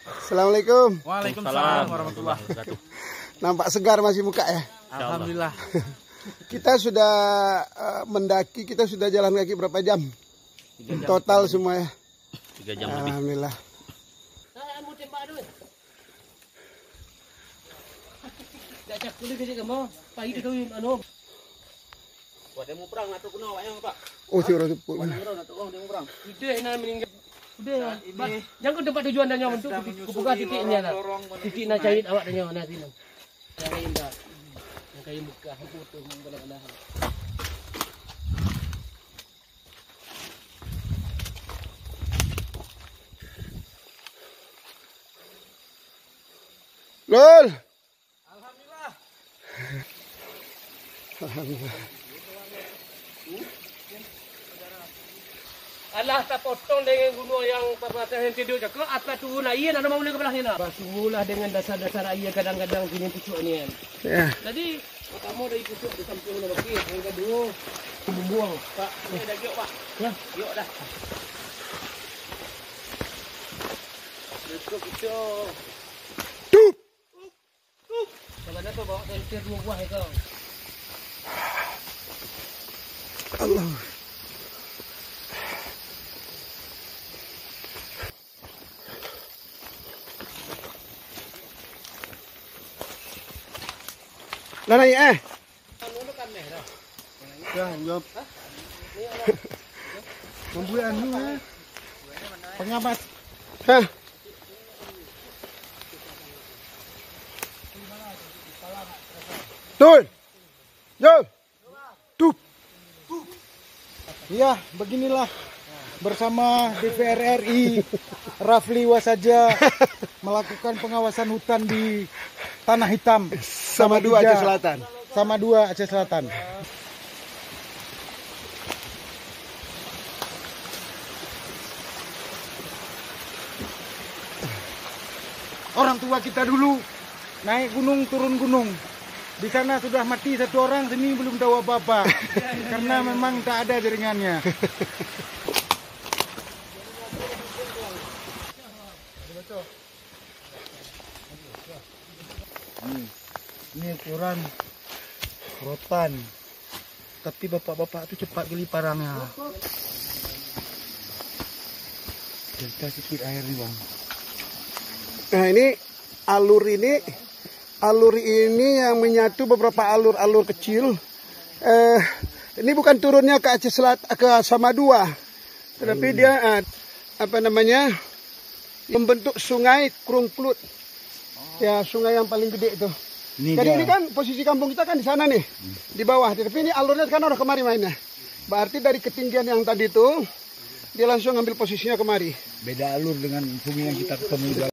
Assalamualaikum. Waalaikumsalam warahmatullahi wabarakatuh. Nampak segar masih muka ya. Alhamdulillah. Kita sudah mendaki, kita sudah jalan kaki berapa jam? Total semua ya. 3 jam lebih. Alhamdulillah. Oh, tiada tu. Yang ke tempat tujuan dan untuk buka titiknya lah. Titik nak cari awak dan nyawa nanti lah. Yang kain dah. Yang kain buka foto belah-belah. Lol. Alhamdulillah. Alhamdulillah. Alah tak potong dengan gunung yang perbatasan tidur je ke atas turun air nak mau boleh ke belah ni nak. Sungguhlah dengan dasar-dasar air kadang-kadang sini pucuk ni kan. Ya. Jadi pertama dari pucuk di samping nak okey, yang kedua membuang. Pak, ni dah giok pak. Ya, giok dah. Cukup pucuk. Tup. Kalau nak bawa senter 2 buah kau. Allah. Dah naik Dah, jawab. Membuat anu pengamat. Hah. Tun. Jom. Tup. Ya, beginilah bersama DPR RI Rafli Wasaja melakukan pengawasan hutan di Tanah Hitam Sama 2 Aceh Selatan. Sama 2 Aceh Selatan. Orang tua kita dulu naik gunung turun gunung. Di sana sudah mati 1 orang, sini belum tahu apa-apa. Karena memang tak ada jaringannya. Ini ukuran rotan. Tapi bapak-bapak itu cepat geli parangnya. Delta sedikit air nih bang. Nah ini alur ini yang menyatu beberapa alur-alur kecil. Ini bukan turunnya ke Aceh Selatan, ke Samadua, tetapi dia membentuk sungai Krungplut. Ya, sungai yang paling gede itu. Jadi ini kan posisi kampung kita kan di sana nih, di bawah. Tapi ini alurnya kan udah kemari mainnya. Berarti dari ketinggian yang tadi itu dia langsung ngambil posisinya kemari. Beda alur dengan sungai yang kita ketemu.